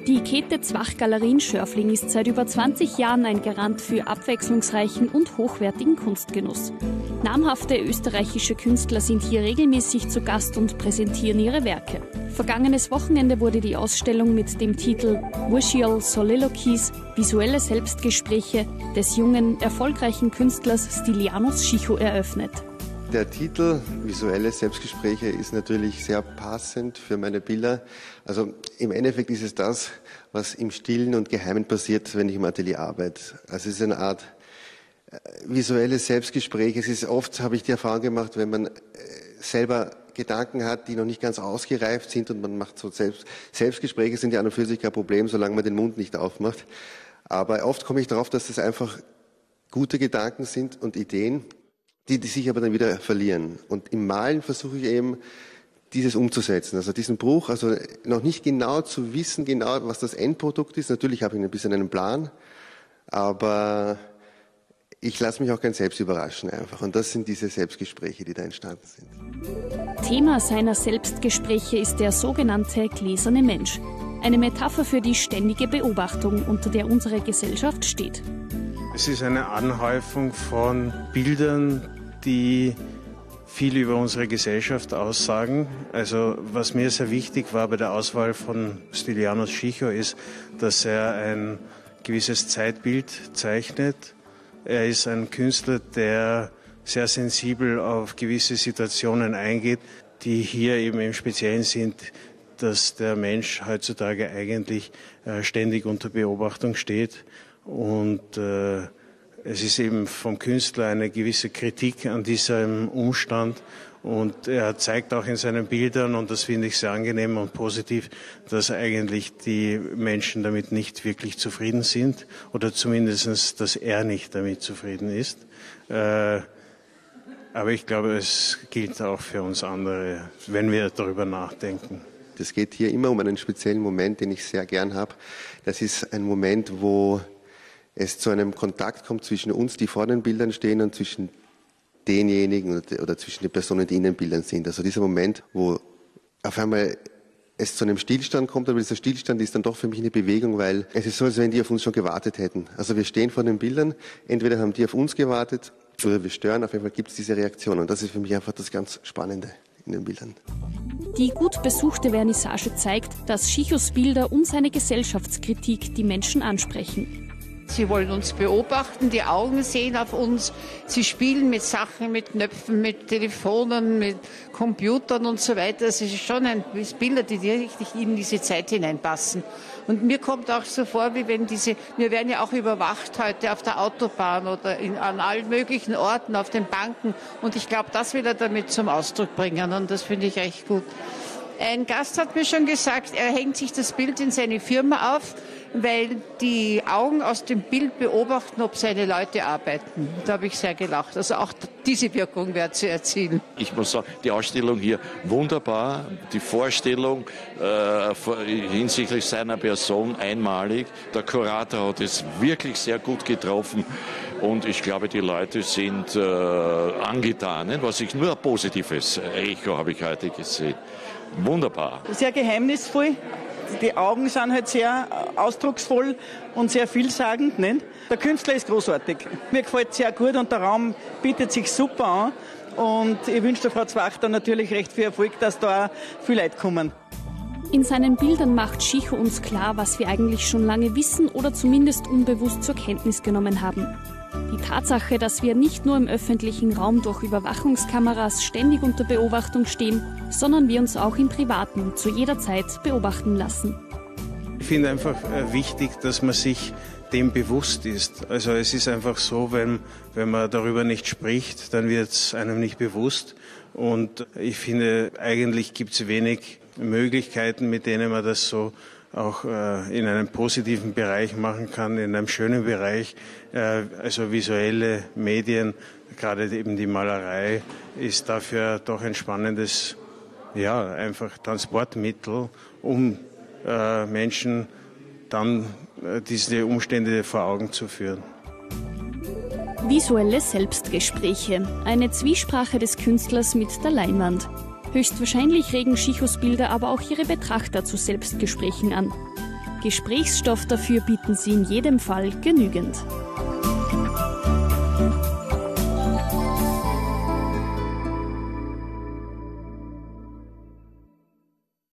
Die Käthe Zwach-Galerie in Schörfling ist seit über 20 Jahren ein Garant für abwechslungsreichen und hochwertigen Kunstgenuss. Namhafte österreichische Künstler sind hier regelmäßig zu Gast und präsentieren ihre Werke. Vergangenes Wochenende wurde die Ausstellung mit dem Titel Visual Soliloquies, visuelle Selbstgespräche des jungen, erfolgreichen Künstlers Stylianos Chicho eröffnet. Der Titel Visuelle Selbstgespräche ist natürlich sehr passend für meine Bilder. Also im Endeffekt ist es das, was im Stillen und Geheimen passiert, wenn ich im Atelier arbeite. Also es ist eine Art visuelle Selbstgespräch. Es ist oft, habe ich die Erfahrung gemacht, wenn man selber Gedanken hat, die noch nicht ganz ausgereift sind und man macht so Selbstgespräche, sind ja an und für sich kein Problem, solange man den Mund nicht aufmacht. Aber oft komme ich darauf, dass das einfach gute Gedanken sind und Ideen, die sich aber dann wieder verlieren. Und im Malen versuche ich eben, dieses umzusetzen. Also diesen Bruch, also noch nicht genau zu wissen, genau was das Endprodukt ist. Natürlich habe ich ein bisschen einen Plan, aber ich lasse mich auch ganz selbst überraschen einfach. Und das sind diese Selbstgespräche, die da entstanden sind. Thema seiner Selbstgespräche ist der sogenannte gläserne Mensch. Eine Metapher für die ständige Beobachtung, unter der unsere Gesellschaft steht. Es ist eine Anhäufung von Bildern, die viel über unsere Gesellschaft aussagen. Also was mir sehr wichtig war bei der Auswahl von Stylianos Chicho ist, dass er ein gewisses Zeitbild zeichnet. Er ist ein Künstler, der sehr sensibel auf gewisse Situationen eingeht, die hier eben im Speziellen sind, dass der Mensch heutzutage eigentlich ständig unter Beobachtung steht und es ist eben vom Künstler eine gewisse Kritik an diesem Umstand und er zeigt auch in seinen Bildern, und das finde ich sehr angenehm und positiv, dass eigentlich die Menschen damit nicht wirklich zufrieden sind oder zumindest, dass er nicht damit zufrieden ist. Aber ich glaube, es gilt auch für uns andere, wenn wir darüber nachdenken. Es geht hier immer um einen speziellen Moment, den ich sehr gern habe. Das ist ein Moment, wo es zu einem Kontakt kommt zwischen uns, die vor den Bildern stehen, und zwischen denjenigen oder zwischen den Personen, die in den Bildern sind. Also dieser Moment, wo auf einmal es zu einem Stillstand kommt, aber dieser Stillstand ist dann doch für mich eine Bewegung, weil es ist so, als wenn die auf uns schon gewartet hätten. Also wir stehen vor den Bildern, entweder haben die auf uns gewartet oder wir stören, auf jeden Fall gibt es diese Reaktion. Und das ist für mich einfach das ganz Spannende in den Bildern. Die gut besuchte Vernissage zeigt, dass Chichos Bilder und seine Gesellschaftskritik die Menschen ansprechen. Sie wollen uns beobachten, die Augen sehen auf uns, sie spielen mit Sachen, mit Knöpfen, mit Telefonen, mit Computern und so weiter. Es ist schon Bilder, die richtig in diese Zeit hineinpassen. Und mir kommt auch so vor, wie wenn wir werden ja auch überwacht heute auf der Autobahn oder an allen möglichen Orten, auf den Banken. Und ich glaube, das will er damit zum Ausdruck bringen und das finde ich echt gut. Ein Gast hat mir schon gesagt, er hängt sich das Bild in seine Firma auf, weil die Augen aus dem Bild beobachten, ob seine Leute arbeiten. Da habe ich sehr gelacht. Also auch diese Wirkung wird zu erzielen. Ich muss sagen, die Ausstellung hier wunderbar. Die Vorstellung hinsichtlich seiner Person einmalig. Der Kurator hat es wirklich sehr gut getroffen. Und ich glaube, die Leute sind angetan. Was ich nur ein positives Echo habe ich heute gesehen. Wunderbar. Sehr geheimnisvoll. Die Augen sind halt sehr ausdrucksvoll und sehr vielsagend. Nicht? Der Künstler ist großartig. Mir gefällt es sehr gut und der Raum bietet sich super an. Und ich wünsche der Frau Zwach dann natürlich recht viel Erfolg, dass da viele Leute kommen. In seinen Bildern macht Chicho uns klar, was wir eigentlich schon lange wissen oder zumindest unbewusst zur Kenntnis genommen haben. Die Tatsache, dass wir nicht nur im öffentlichen Raum durch Überwachungskameras ständig unter Beobachtung stehen, sondern wir uns auch im Privaten zu jeder Zeit beobachten lassen. Ich finde einfach wichtig, dass man sich dem bewusst ist. Also es ist einfach so, wenn man darüber nicht spricht, dann wird es einem nicht bewusst. Und ich finde, eigentlich gibt es wenig Möglichkeiten, mit denen man das so auch in einem positiven Bereich machen kann, in einem schönen Bereich. Also visuelle Medien, gerade eben die Malerei, ist dafür doch ein spannendes, ja, einfach Transportmittel, um Menschen dann diese Umstände vor Augen zu führen. Visuelle Selbstgespräche, eine Zwiesprache des Künstlers mit der Leinwand. Höchstwahrscheinlich regen Chichos Bilder aber auch ihre Betrachter zu Selbstgesprächen an. Gesprächsstoff dafür bieten sie in jedem Fall genügend.